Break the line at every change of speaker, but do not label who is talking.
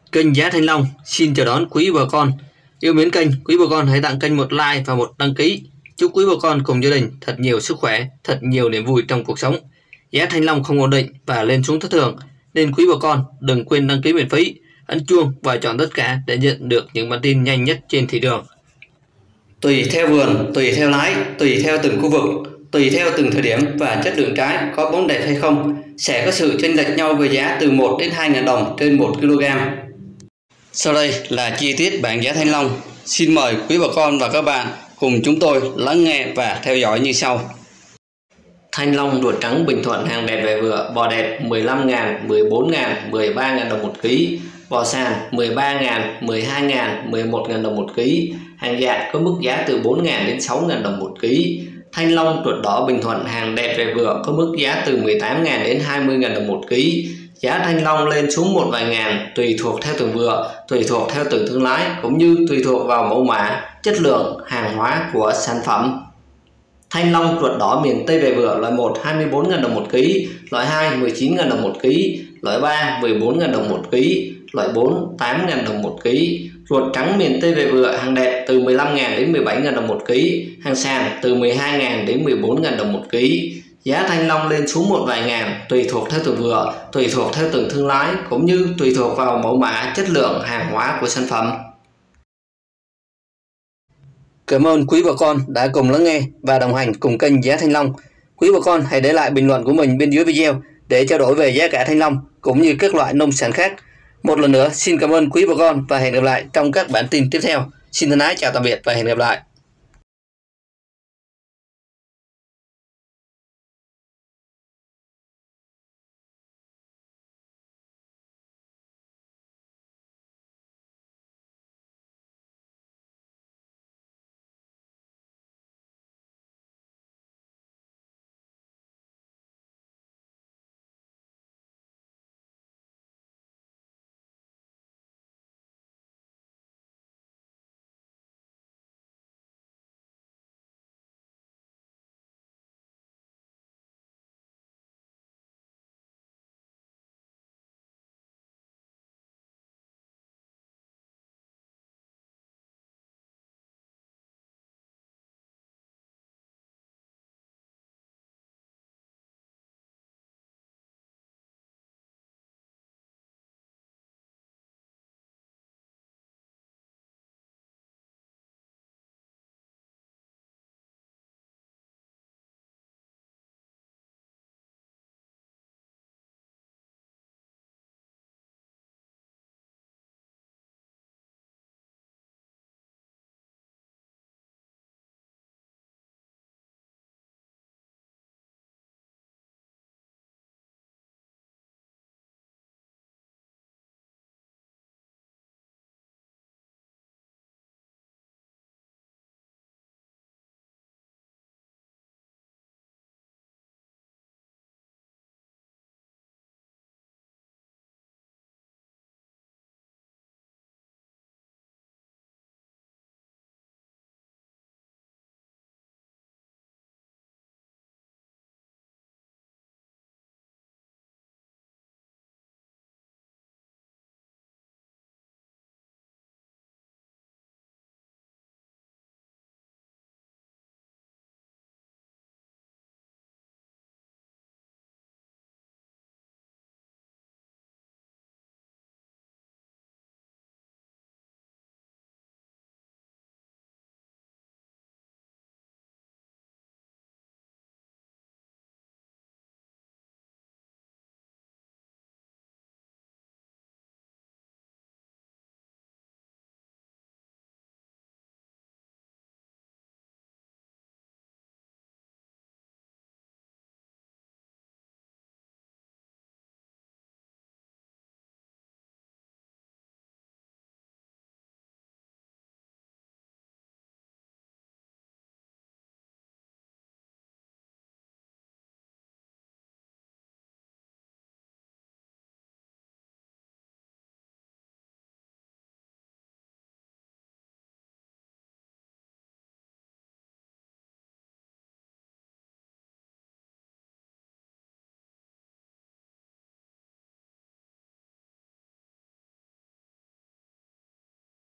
Kênh Giá Thanh Long xin chào đón quý bà con yêu mến kênh. Quý bà con hãy tặng kênh một like và một đăng ký. Chúc quý bà con cùng gia đình thật nhiều sức khỏe, thật nhiều niềm vui trong cuộc sống. Giá thanh long không ổn định và lên xuống thất thường, nên quý bà con đừng quên đăng ký miễn phí, ấn chuông và chọn tất cả để nhận được những bản tin nhanh nhất trên thị trường. Tùy theo vườn, tùy theo lái, tùy theo từng khu vực, tùy theo từng thời điểm và chất lượng trái có bóng đẹp hay không, sẽ có sự chênh lệch nhau về giá từ 1 đến 2.000 đồng trên 1 kg. Sau đây là chi tiết bảng giá thanh long. Xin mời quý bà con và các bạn cùng chúng tôi lắng nghe và theo dõi như sau. Thanh long ruột trắng Bình Thuận hàng đẹp về vừa, bò đẹp 15.000, 14.000, 13.000 đồng một ký, bò sàn 13.000, 12.000, 11.000 đồng một ký, hàng dạt có mức giá từ 4.000 đến 6.000 đồng một ký. Thanh long ruột đỏ Bình Thuận hàng đẹp về vừa có mức giá từ 18.000 đến 20.000 đồng một ký. Giá thanh long lên xuống một vài ngàn tùy thuộc theo từng vựa, tùy thuộc theo từng thương lái cũng như tùy thuộc vào mẫu mã, chất lượng hàng hóa của sản phẩm. Thanh long ruột đỏ miền Tây về vừa loại 1 24.000 đồng một ký, loại 2 19.000 đồng một ký, loại 3 14.000 đồng một ký, loại 4 8.000 đồng một ký. Ruột trắng miền Tây về vừa hàng đẹp từ 15.000 đến 17.000 đồng một ký, hàng sàn từ 12.000 đến 14.000 đồng một ký. Giá thanh long lên xuống một vài ngàn tùy thuộc theo từng vựa, tùy thuộc theo từng thương lái cũng như tùy thuộc vào mẫu mã, chất lượng hàng hóa của sản phẩm. Cảm ơn quý bà con đã cùng lắng nghe và đồng hành cùng kênh Giá Thanh Long. Quý bà con hãy để lại bình luận của mình bên dưới video để trao đổi về giá cả thanh long cũng như các loại nông sản khác. Một lần nữa xin cảm ơn quý bà con và hẹn gặp lại trong các bản tin tiếp theo. Xin thân ái chào tạm biệt và hẹn gặp lại.